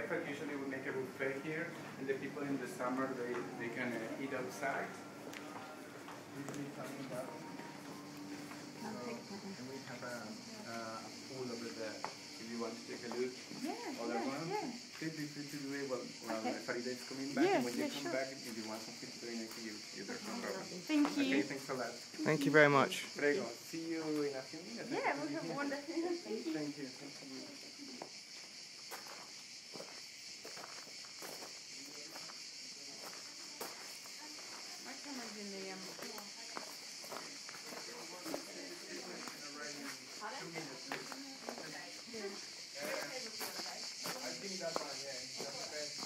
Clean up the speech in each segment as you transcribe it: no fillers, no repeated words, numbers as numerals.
breakfast. Usually we make a buffet here, and the people in the summer they can eat outside. Usually talking about. And we have a pool over there. If you want to take a look. Yeah. Other one. Yeah. Please be free to do it while Farida is coming back. Yeah, And when you come sure. back, if you want something to drink, you there's no problem. Thank you. Okay, thanks a lot. Thank you very much. Prego. See you in a few minutes. Yeah, we have wonderful. Thank you. Thank you. Thank you. My camera's in the I think that one, yeah. That's the best.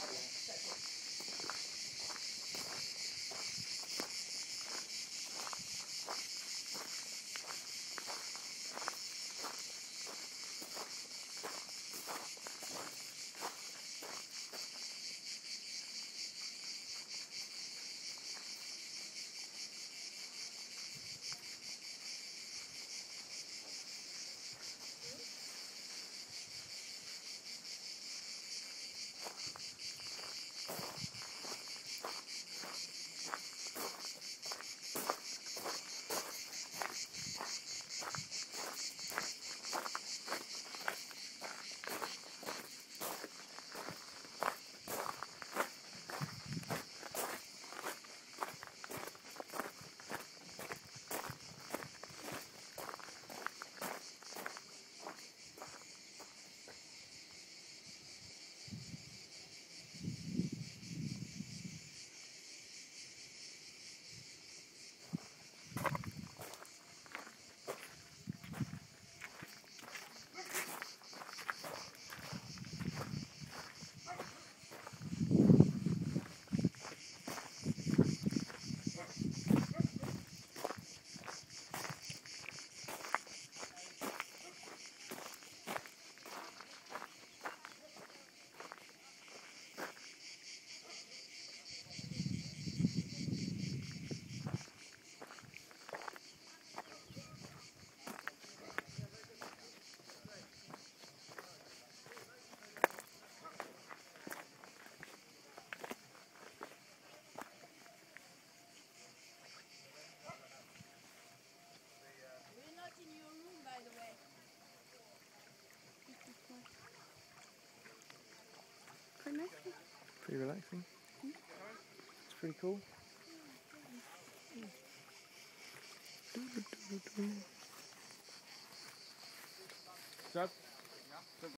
Pretty relaxing. It's pretty cool. Stop.